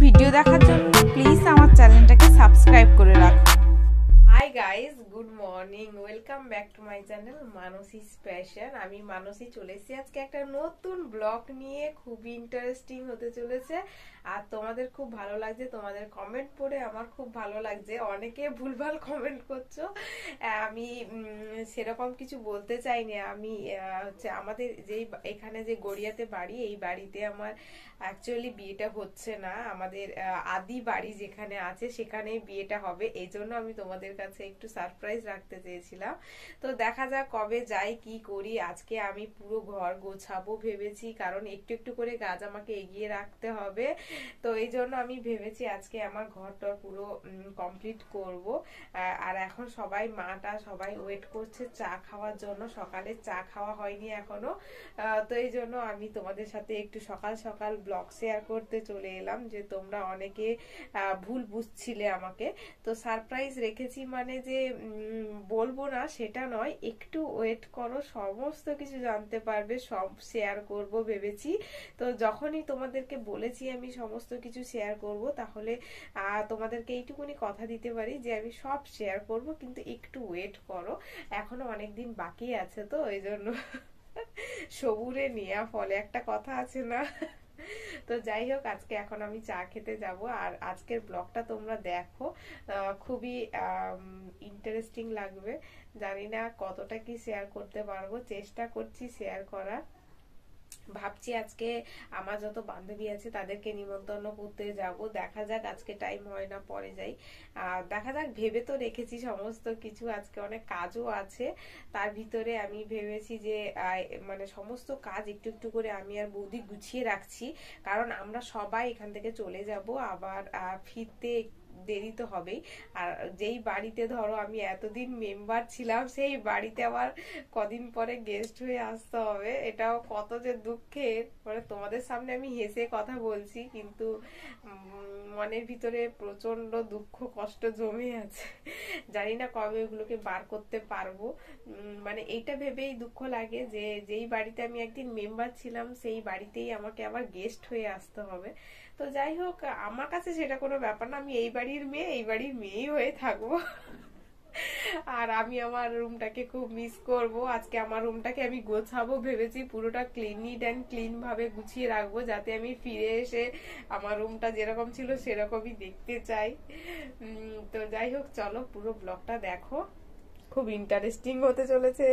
Video দেখার জন্য please আমার চ্যানেলটাকে সাবস্ক্রাইব করে রাখো। Hi guys, good morning, welcome back to my channel Mansi's fashion. আমি মানসী চলে এসেছি আজকে একটা নতুন ব্লগ নিয়ে। খুবই ইন্টারেস্টিং হতে চলেছে আর তোমাদের খুব ভালো লাগছে। তোমাদের কমেন্ট পড়ে আমার খুব ভালো লাগছে। অনেকে ভুলভাল কমেন্ট করছো, আমি সেরকম কিছু বলতে চাইনি। আমি হচ্ছে আমাদের যেই এখানে যে গড়িয়াতে বাড়ি, এই বাড়িতে আমার অ্যাকচুয়ালি বিয়েটা হচ্ছে না। আমাদের আদি বাড়ি যেখানে আছে সেখানেই বিয়েটা হবে। এই জন্য আমি তোমাদের কাছে একটু সারপ্রাইজ রাখতে চেয়েছিলাম। তো দেখা যাক কবে যাই, কি করি। আজকে আমি পুরো ঘর গোছাবো ভেবেছি, কারণ একটু একটু করে কাজ আমাকে এগিয়ে রাখতে হবে। তো এই জন্য আমি ভেবেছি আজকে আমার ঘরটা পুরো কমপ্লিট করব। আর এখন সবাই মাটা সবাই ওয়েট করছে চা খাওয়ার জন্য। সকালে চা খাওয়া হয়নি এখনো। তো এই জন্য আমি তোমাদের সাথে একটু সকাল সকাল ব্লগ শেয়ার করতে চলে এলাম, যে তোমরা অনেকে ভুল বুঝছিলে আমাকে। তো সারপ্রাইজ রেখেছি মানে যে বলবো না সেটা নয়, একটু ওয়েট করো, সমস্ত কিছু জানতে পারবে, সব শেয়ার করব ভেবেছি। তো যখনই তোমাদেরকে বলেছি আমি সমস্ত কিছু শেয়ার করব, তাহলে তোমাদেরকে এইটুকুনি কথা দিতে পারি যে আমি সব শেয়ার করব, কিন্তু একটু ওয়েট করো, এখনো অনেকদিন বাকি আছে। তো এই জন্য সবুরে নেয়া ফলে একটা কথা আছে না। তো যাই হোক, আজকে এখন আমি চা খেতে যাব। আর আজকের ব্লগটা তোমরা দেখো, খুবই ইন্টারেস্টিং লাগবে। জানি না কতটা কি শেয়ার করতে পারবো, চেষ্টা করছি শেয়ার করার। ভাবছি আজকে আমার যত বান্ধবী আছে তাদেরকে নিমন্ত্রণ করতে যাব। দেখা যাক, আজকে টাইম হয় না পরে যাই। দেখা যাক, ভেবে তো রেখেছি সমস্ত কিছু। আজকে অনেক কাজও আছে, তার ভিতরে আমি ভেবেছি যে মানে সমস্ত কাজ একটু একটু করে আমি আর বৌদি গুছিয়ে রাখছি, কারণ আমরা সবাই এখান থেকে চলে যাব। আবার ফিরতে দেরি তো হবেই। আর যেই বাড়িতে ধরো আমি এতদিন মেম্বার ছিলাম, সেই বাড়িতে আবার কদিন পরে গেস্ট হয়ে আসতে হবে। এটাও কত যে দুঃখের। মানে তোমাদের সামনে আমি হেসে কথা বলছি, কিন্তু মনের ভিতরে প্রচন্ড দুঃখ কষ্ট জমে আছে। জানি না কবে ওগুলোকে বার করতে পারবো। মানে এইটা ভেবেই দুঃখ লাগে যে যেই বাড়িতে আমি একদিন মেম্বার ছিলাম, সেই বাড়িতেই আমাকে আবার গেস্ট হয়ে আসতে হবে। তো যাই হোক, আমার কাছে সেটা কোনো ব্যাপার না। আমি এই বাড়ির মেয়ে, এই বাড়ির মেয়েই হয়ে থাকবো। আর আমি আমার রুমটাকে খুব মিস করব। আজকে আমার রুমটাকে আমি গোছাবো ভেবেছি, পুরোটা নিট অ্যান্ড ক্লিন ভাবে গুছিয়ে রাখবো, যাতে আমি ফিরে এসে আমার রুমটা যেরকম ছিল সেরকমই দেখতে চাই। তো যাই হোক, চলো পুরো ব্লগটা দেখো, খুব ইন্টারেস্টিং হতে চলেছে।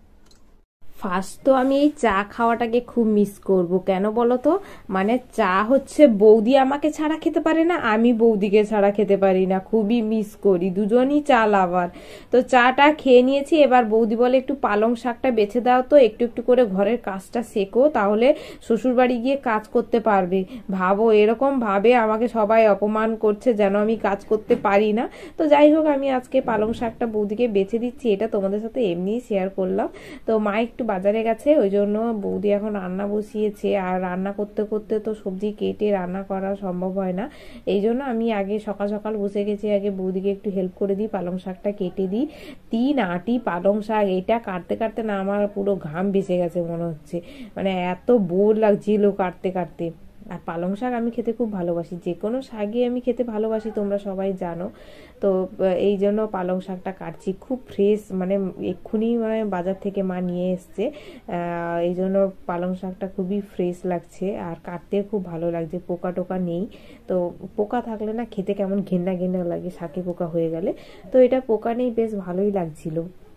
ফার্স্ট তো আমি এই চা খাওয়াটাকে খুব মিস করব। কেন বলো তো? মানে চা হচ্ছে বৌদি আমাকে ছাড়া খেতে পারে না, আমি বৌদিকে ছাড়া খেতে পারি না, খুবই মিস করি, দুজনই চা লাভার। তো চাটা খেয়ে নিয়েছি। এবার বৌদি বলে একটু পালং শাকটা বেছে দাও তো, একটু একটু করে ঘরের কাজটা শেখো, তাহলে শ্বশুর বাড়ি গিয়ে কাজ করতে পারবে। ভাবো, এরকম ভাবে আমাকে সবাই অপমান করছে যেন আমি কাজ করতে পারি না। তো যাই হোক, আমি আজকে পালং শাকটা বৌদিকে বেছে দিচ্ছি, এটা তোমাদের সাথে এমনিই শেয়ার করলাম। তো মা একটু বাজারে গেছে, ওই জন্য বৌদি এখন রান্না বসিয়েছে। আর রান্না করতে করতে তো সবজি কেটে রান্না করা সম্ভব হয় না, এই জন্য আমি আগে সকাল সকাল বসে গেছি, আগে বৌদিকে একটু হেল্প করে দিই, পালং শাকটা কেটে দিই। 3 আঁটি পালং শাক, এটা কাটতে কাটতে না আমার পুরো ঘাম ভেসে গেছে মনে হচ্ছে, মানে এত বোর লাগছিল কাটতে কাটতে। আর পালং শাক আমি খেতে খুব ভালোবাসি, যে কোনো শাকই আমি খেতে ভালোবাসি, তোমরা সবাই জানো। তো এই জন্য পালং শাকটা কাটছি, খুব ফ্রেশ, মানে এক্ষুনি মানে বাজার থেকে মা নিয়ে এসছে। এই জন্য পালং শাকটা খুবই ফ্রেশ লাগছে, আর কাটতে খুব ভালো লাগছে, পোকা টোকা নেই। তো পোকা থাকলে না খেতে কেমন ঘেন্না ঘেন্না লাগে, শাকে পোকা হয়ে গেলে। তো এটা পোকা নেই, বেশ ভালোই লাগছিল।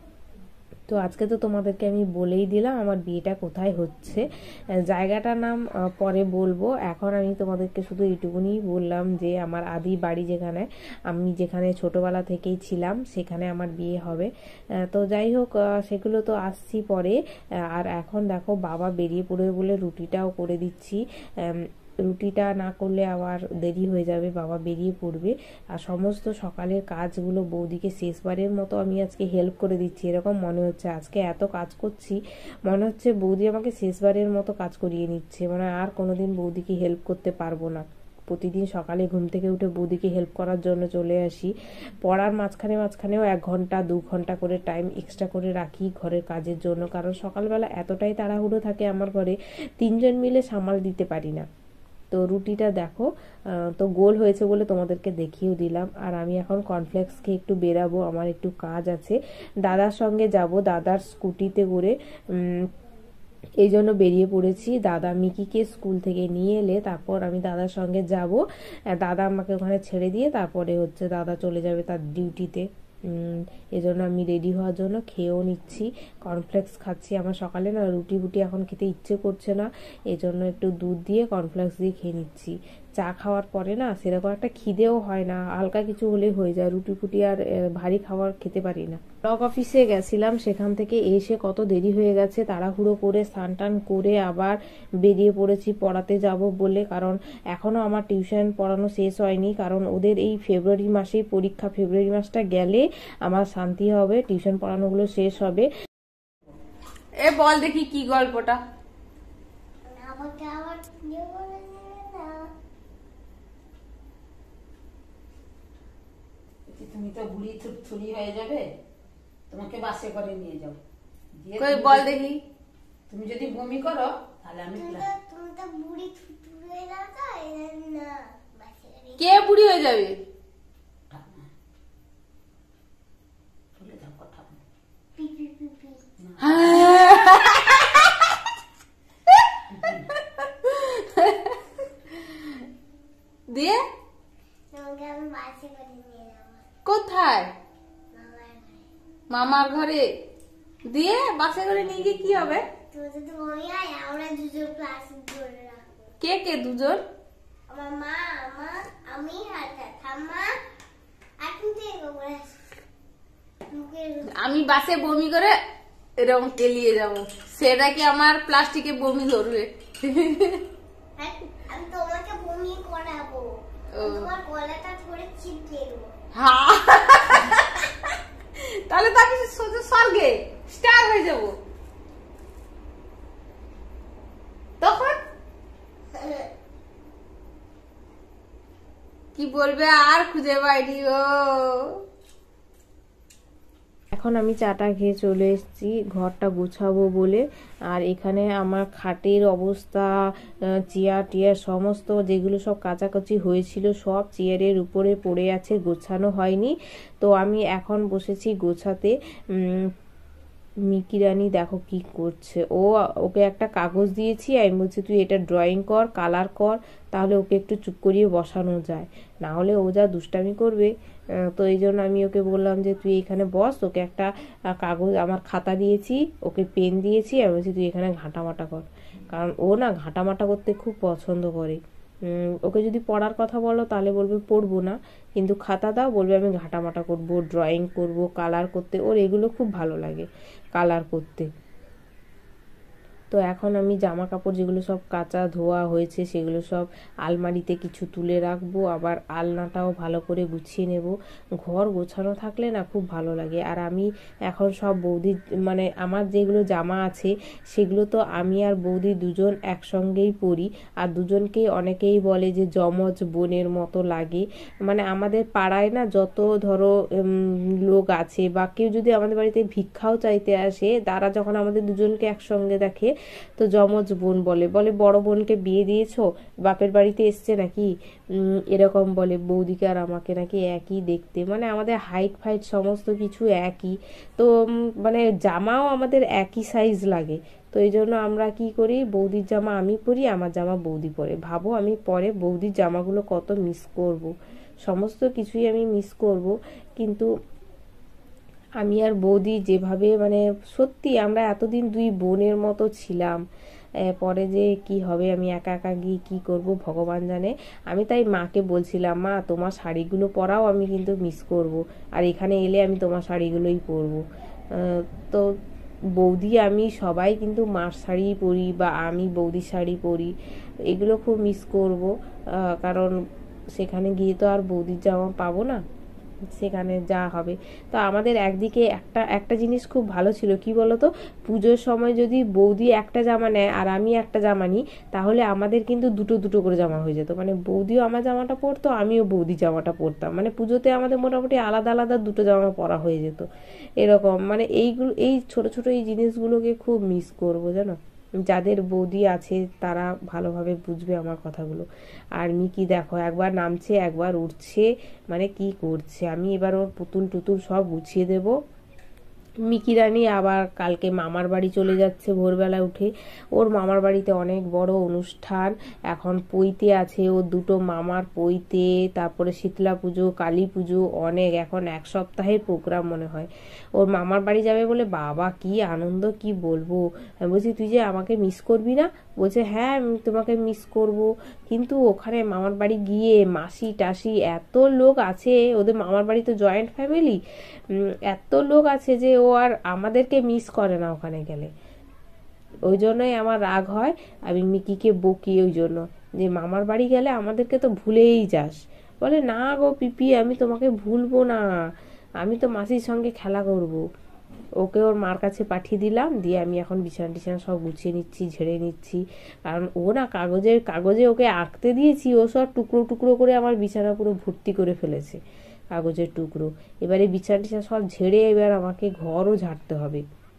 তো আজকে তো তোমাদেরকে আমি বলেই দিলাম আমার বিয়েটা কোথায় হচ্ছে। জায়গাটার নাম পরে বলবো, এখন আমি তোমাদেরকে শুধু এইটুকুনি বললাম যে আমার আদি বাড়ি, যেখানে ছোটবেলা থেকেই ছিলাম, সেখানে আমার বিয়ে হবে। তো যাই হোক, সেগুলো তো আসছি পরে। আর এখন দেখো বাবা বেরিয়ে পড়বে বলে রুটিটাও করে দিচ্ছি। রুটিটা না করলে আবার দেরি হয়ে যাবে, বাবা বেরিয়ে পড়বে। আর সমস্ত সকালের কাজগুলো বৌদিকে শেষবারের মতো আমি আজকে হেল্প করে দিচ্ছি, এরকম মনে হচ্ছে। আজকে এত কাজ করছি, মনে হচ্ছে বৌদি আমাকে শেষবারের মতো কাজ করিয়ে নিচ্ছে, মানে আর কোনোদিন বৌদিকে হেল্প করতে পারবো না। প্রতিদিন সকালে ঘুম থেকে উঠে বৌদিকে হেল্প করার জন্য চলে আসি। পড়ার মাঝখানেও 1 ঘন্টা 2 ঘন্টা করে টাইম এক্সট্রা করে রাখি ঘরের কাজের জন্য, কারণ সকালবেলা এতটাই তাড়াহুড়ো থাকে আমার ঘরে, 3 জন মিলে সামাল দিতে পারি না। তো রুটিটা দেখো তো গোল হয়েছে বলে তোমাদেরকে দেখিয়েও দিলাম। আর আমি এখন কর্নফ্লেক্স খেয়ে একটু বেরাবো, আমার একটু কাজ আছে, দাদার সঙ্গে যাব, দাদার স্কুটিতে করে এই জন্য বেরিয়ে পড়েছি। দাদা মিকিকে স্কুল থেকে নিয়ে এলে তারপর আমি দাদার সঙ্গে যাব, দাদা আমাকে ওখানে ছেড়ে দিয়ে তারপরে হচ্ছে দাদা চলে যাবে তার ডিউটিতে। এজন্য আমি রেডি হওয়ার জন্য খেয়েও নিচ্ছি, কর্নফ্লেক্স খাচ্ছি। আমার সকালে না রুটি বুটি এখন খেতে ইচ্ছে করছে না, এজন্য একটু দুধ দিয়ে কর্নফ্লেক্স দিয়ে খেয়ে নিচ্ছি। চা খাওয়ার পরে না সেরকম একটা খিদেও হয় না, হালকা কিছু হলেই হয়ে যায়, রুটি ফুটি আর ভারী খাবার খেতে পারি না। ব্লক অফিসে গেছিলাম, সেখান থেকে এসে কত দেরি হয়ে গেছে, তাড়াহুড়ো করে স্নান টান করে আবার বেরিয়ে পড়েছি পড়াতে যাব বলে, কারণ এখনো আমার টিউশন পড়ানো শেষ হয়নি, কারণ ওদের এই ফেব্রুয়ারি মাসেই পরীক্ষা, ফেব্রুয়ারি মাসটা গেলে আমার শান্তি হবে, টিউশন পড়ানোগুলো শেষ হবে। এ বল দেখি কি গল্পটা। তুমি তো বুড়ি থুড়ি হয়ে যাবে, তোমাকে বাসে করে নিয়ে যাও। কই বল দেখি। তুমি যদি বমি করো তাহলে আমি কে বুড়ি হয়ে যাবে? বলে দাও কথা। দিয়ে কোথায়? মামার ঘরে। দিয়ে বাসে করে নিয়ে গিয়ে কি হবে? কে কে দুজন? আমি বাসে বমি করে এরকম কেলিয়ে যাবো, সেটা কি আমার প্লাস্টিকে বমি ধরবে? আমি তোমাকে বমি করাবো, তোমার গলাটা ধরে চিপকে দেবো। হ্যাঁ, তাহলে তো আমি সোজা স্বর্গে স্টার হয়ে যাব। তখন কি বলবে আর খুঁজে পাইনি ও। এখন আমি চাটা খেয়ে চলে এসেছি ঘরটা গুছাবো বলে। আর এখানে আমার খাটের অবস্থা, চেয়ার টিয়ার সমস্ত যেগুলো সব কাচাকাচি হয়েছিল সব চেয়ারের উপরে পড়ে আছে, গোছানো হয়নি। তো আমি এখন বসেছি গোছাতে। মিকি রানী দেখো কি করছে, ওকে একটা কাগজ দিয়েছি, আমি বলছি তুই এটা ড্রয়িং কর, কালার কর, তাহলে ওকে একটু চুপ করিয়ে বসানো যায়, না হলে ও যা দুষ্টামি করবে। তো এই জন্য আমি ওকে বললাম যে তুই এখানে বস, ওকে একটা কাগজ, আমার খাতা দিয়েছি, ওকে পেন দিয়েছি, আমি বলছি তুই এখানে ঘাঁটামাটা কর, কারণ ও না ঘাঁটামাটা করতে খুব পছন্দ করে। ওকে যদি পড়ার কথা বলো তাহলে বলবে পড়বো না, কিন্তু খাতা দাও বলবে আমি ঘাঁটামাটা করব, ড্রয়িং করব, কালার করতে, ওর এগুলো খুব ভালো লাগে কালার করতে। তো এখন আমি জামা কাপড় যেগুলো সব কাচা ধোয়া হয়েছে সেগুলো সব আলমারিতে কিছু তুলে রাখবো, আবার আলনাটাও ভালো করে গুছিয়ে নেব। ঘর গোছানো থাকলে না খুব ভালো লাগে। আর আমি এখন সব বৌদি, মানে আমার যেগুলো জামা আছে সেগুলো তো আমি আর বৌদি দুজন একসঙ্গেই পরি, আর দুজনকেই অনেকেই বলে যে যমজ বোনের মতো লাগে। মানে আমাদের পাড়ায় না যত ধরো লোক আছে বা কেউ যদি আমাদের বাড়িতে ভিক্ষাও চাইতে আসে, তারা যখন আমাদের দুজনকে একসঙ্গে দেখে তো যমজ বোন বলে, বড় বোনকে বিয়ে দিয়েছো, বাপের বাড়িতে এসছে নাকি, এরকম বলে। বৌদিকে আর আমাকে নাকি একই দেখতে, মানে আমাদের হাইট ফাইট সমস্ত কিছু একই, তো মানে জামাও আমাদের একই সাইজ লাগে। তো এই জন্য আমরা কি করি, বৌদির জামা আমি পরি, আমার জামা বৌদি পরে। ভাবো আমি পরে বৌদির জামাগুলো কত মিস করব, সমস্ত কিছুই আমি মিস করব। কিন্তু আমি আর বৌদি যেভাবে, মানে সত্যি আমরা এতদিন দুই বোনের মতো ছিলাম, পরে যে কি হবে, আমি একা একা গিয়ে কি করব ভগবান জানে। আমি তাই মাকে বলছিলাম, মা তোমার শাড়িগুলো পরাও, আমি কিন্তু মিস করব, আর এখানে এলে আমি তোমার শাড়িগুলোই পরবো। তো বৌদি আমি সবাই কিন্তু মার শাড়ি পরি, বা আমি বৌদির শাড়ি পরি, এগুলো খুব মিস করব, কারণ সেখানে গিয়ে তো আর বৌদির জামা পাবো না, সেখানে যা হবে। তো আমাদের একদিকে একটা জিনিস খুব ভালো ছিল, কি বলতো, পুজোর সময় যদি বৌদি একটা জামা নেয় আর আমি একটা জামা নিই, তাহলে আমাদের কিন্তু দুটো দুটো করে জামা হয়ে যেত, মানে বৌদিও আমার জামাটা পরতো, আমিও বৌদি জামাটা পরতাম, মানে পুজোতে আমাদের মোটামুটি আলাদা আলাদা দুটো জামা পরা হয়ে যেত এরকম। মানে এই ছোট ছোট এই জিনিসগুলোকে খুব মিস করবো জানো। যাদের বৌদি আছে তারা ভালোভাবে বুঝবে আমার কথাগুলো। আর মিকি দেখো একবার নামছে একবার উঠছে, মানে কি করছে। আমি এবার ওর পুতুল টুতুল সব গুছিয়ে দেবো। মিকি রানী আবার কালকে মামার বাড়ি চলে যাচ্ছে ভোরবেলা উঠে। ওর মামার বাড়িতে অনেক বড় অনুষ্ঠান, এখন পৈতে আছে ওর দুটো মামার পৈতে, তারপরে শীতলা পুজো, কালী পুজো, অনেক, এখন এক সপ্তাহের প্রোগ্রাম মনে হয়। ওর মামার বাড়ি যাবে বলে বাবা কি আনন্দ কি বলবো। আমি বলছি তুই যে আমাকে মিস করবি না? বলছে হ্যাঁ আমি তোমাকে মিস করব, কিন্তু ওখানে মামার বাড়ি গিয়ে মাসি টাসি এত লোক আছে, ওদের মামার বাড়ি তো জয়েন্ট ফ্যামিলি, এত লোক আছে যে ও আর আমাদেরকে মিস করে না ওখানে গেলে। ওই জন্যই আমার রাগ হয়, আমি মিকিকে বকি ওই জন্য, যে মামার বাড়ি গেলে আমাদেরকে তো ভুলেই যাস। বলে না গো পিপি আমি তোমাকে ভুলবো না, আমি তো মাসির সঙ্গে খেলা করব। ওকে ওর মার কাছে পাঠিয়ে দিলাম, দিয়ে আমি এখন বিছানা টিছানা সব গুছিয়ে নিচ্ছি, ঝেড়ে নিচ্ছি, কারণ ও না কাগজে ওকে আঁকতে দিয়েছি, ও সব টুকরো টুকরো করে আমার বিছানা পুরো ভর্তি করে ফেলেছে কাগজের টুকরো। এবারে বিছানা টিছানা সব ঝেড়ে এবার আমাকে ঘরও ঝাড়তে হবে।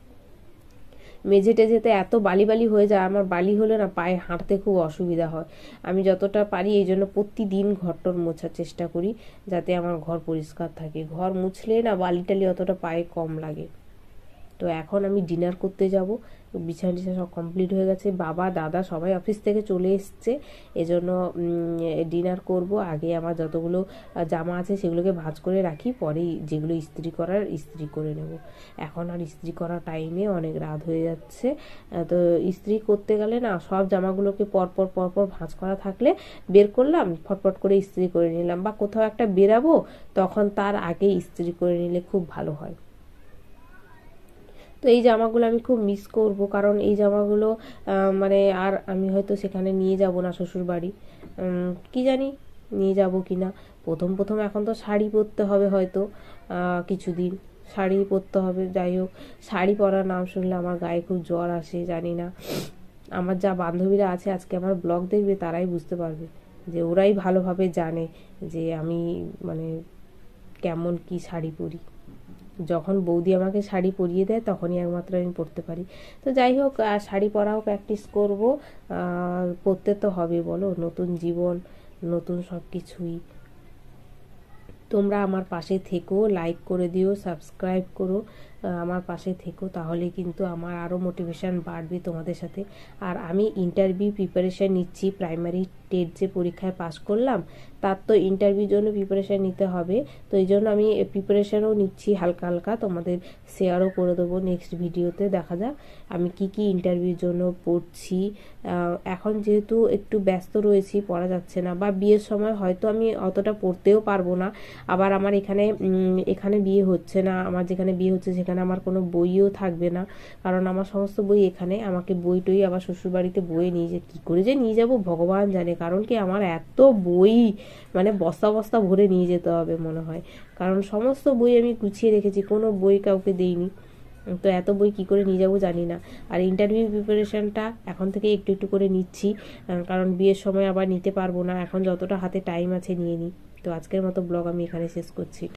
মেঝে টেঝেতে এত বালি বালি হয়ে যায়, আমার বালি হলে না পায়ে হাঁটতে খুব অসুবিধা হয়। আমি যতটা পারি এই জন্য প্রতিদিন ঘরটর মোছার চেষ্টা করি, যাতে আমার ঘর পরিষ্কার থাকে। ঘর মুছলে না বালি টালি অতটা পায়ে কম লাগে। তো এখন আমি ডিনার করতে যাব, বিছানা টিছানা সব কমপ্লিট হয়ে গেছে, বাবা দাদা সবাই অফিস থেকে চলে এসছে, এজন্য ডিনার করব। আগে আমার যতগুলো জামা আছে সেগুলোকে ভাঁজ করে রাখি, পরে যেগুলো ইস্ত্রি করার ইস্ত্রি করে নেব। এখন আর ইস্ত্রি করার টাইমে অনেক রাত হয়ে যাচ্ছে, তো ইস্ত্রি করতে গেলে না সব জামাগুলোকে পরপর ভাঁজ করা থাকলে বের করলাম, ফটফট করে ইস্ত্রি করে নিলাম, বা কোথাও একটা বেরাবো তখন তার আগে ইস্ত্রি করে নিলে খুব ভালো হয়। তো এই জামাগুলো আমি খুব মিস করব, কারণ এই জামাগুলো মানে আর আমি হয়তো সেখানে নিয়ে যাব না শ্বশুর বাড়ি, কি জানি নিয়ে যাব কি না। প্রথম এখন তো শাড়ি পরতে হবে, হয়তো কিছুদিন শাড়ি পরতে হবে। যাই হোক, শাড়ি পরার নাম শুনলে আমার গায়ে খুব জ্বর আসে, জানি না। আমার যা বান্ধবীরা আছে আজকে আমার ব্লগ দেখবে তারাই বুঝতে পারবে, যে ওরাই ভালোভাবে জানে যে আমি মানে কেমন কি শাড়ি পরি। যখন বৌদি আমাকে শাড়ি পরিয়ে দেয় তখনই একমাত্র আমি পরতে পারি। তো যাই হোক, শাড়ি পরাও প্র্যাকটিস করব, পরতে তো হবে বলো, নতুন জীবন নতুন সব কিছুই। তোমরা আমার পাশে থেকো, লাইক করে দিও, সাবস্ক্রাইব করো, আমার পাশে থেকো, তাহলে কিন্তু আমার আরও মোটিভেশন বাড়বে তোমাদের সাথে। আর আমি ইন্টারভিউ প্রিপারেশান নিচ্ছি, প্রাইমারি টেট যে পরীক্ষায় পাশ করলাম তার তো ইন্টারভিউর জন্য প্রিপারেশান নিতে হবে, তো এই জন্য আমি প্রিপারেশানও নিচ্ছি হালকা হালকা, তোমাদের শেয়ারও করে দেবো নেক্সট ভিডিওতে। দেখা যাক আমি কি কি ইন্টারভিউর জন্য পড়ছি। এখন যেহেতু একটু ব্যস্ত রয়েছি, পড়া যাচ্ছে না, বা বিয়ের সময় হয়তো আমি অতটা পড়তেও পারবো না। আবার আমার এখানে বিয়ে হচ্ছে না, আমার যেখানে বিয়ে হচ্ছে সেখানে আমার কোনো বইও থাকবে না, কারণ আমার সমস্ত বই এখানে। আমাকে বই টই আবার শ্বশুরবাড়িতে বয়ে নিয়ে যে কী করে যে নিয়ে যাব ভগবান জানে, কারণ কি আমার এত বই মানে বস্তা বস্তা ভরে নিয়ে যেতে হবে মনে হয়, কারণ সমস্ত বই আমি গুছিয়ে রেখেছি, কোনো বই কাউকে দেইনি। তো এত বই কি করে নিয়ে যাবো জানি না। আর ইন্টারভিউ প্রিপারেশনটা এখন থেকে একটু একটু করে নিচ্ছি, কারণ বিয়ের সময় আবার নিতে পারবো না, এখন যতটা হাতে টাইম আছে নিয়ে নিই। তো আজকের মতো ব্লগ আমি এখানে শেষ করছি।